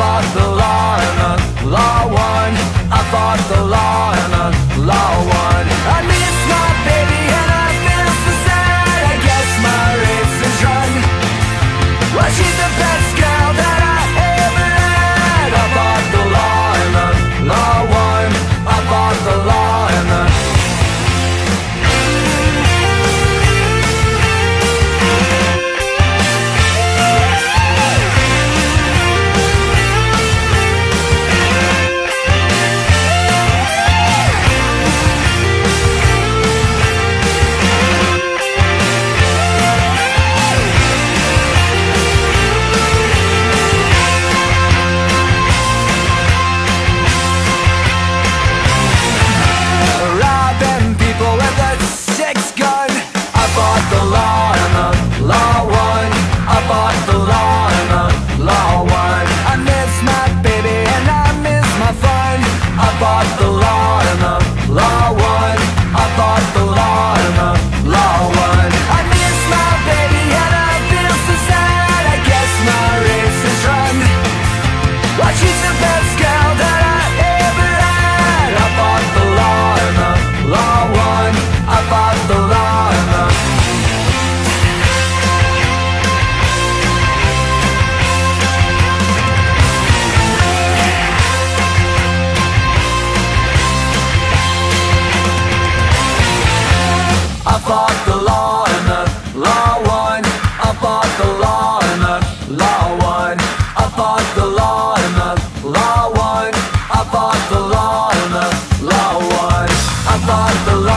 fought the law and the law won. I fought the law and the law won. I miss my baby and I feel so sad. I guess my race is run. Well, she's the best girl that I ever had. I fought the law and the law won. I fought the law and the I fought the law and the law won. I fought the law.